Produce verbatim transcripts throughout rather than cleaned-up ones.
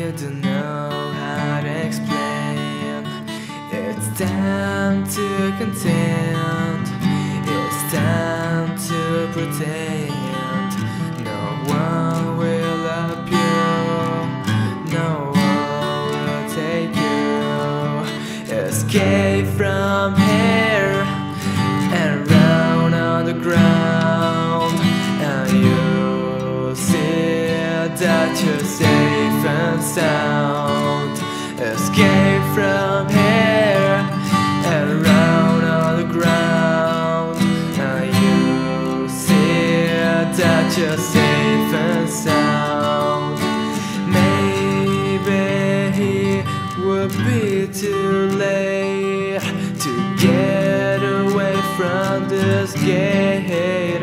you don't know how to explain. It's time to contend. It's time to pretend. No one will help you. No one will take you. Escape from here and round on the ground, and you see that you're safe and sound. Escape from here and round on the ground, and you see that you're safe and sound. Maybe it would be too late to get away from this gate,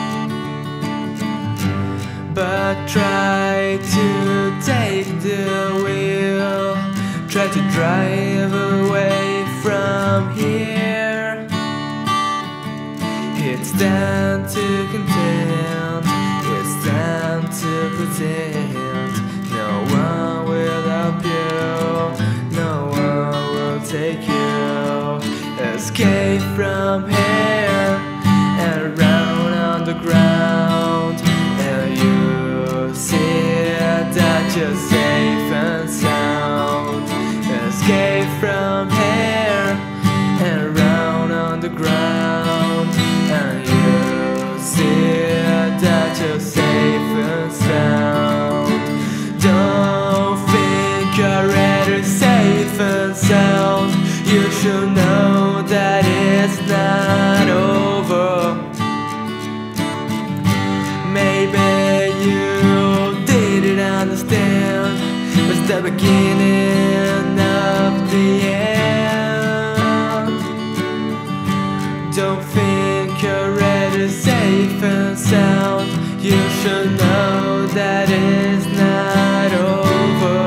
but try to take the wheel. Try to drive away from here. It's time to contend. It's time to pretend. No one will help you. No one will take you. Escape from here and round on the ground, and you see that you're safe and sound. Escape from here and round on the ground, and you see that you're safe and sound. Don't think you're already safe and sound. You should know that it's not over. Maybe you didn't understand. It's the beginning of the end. Don't think you're already safe and sound. You should know that it's not over.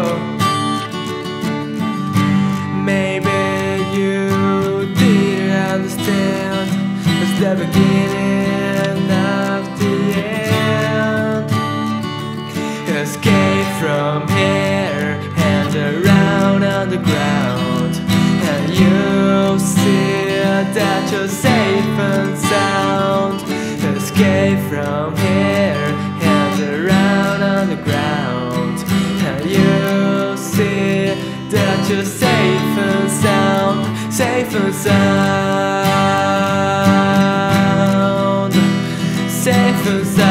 Maybe you didn't understand. It's the beginning of the end. Escape from here and around on the ground, and you'll see that you're safe and sound. Escape from here and around on the ground, and you'll see that you're safe and sound. Safe and sound. Safe and sound.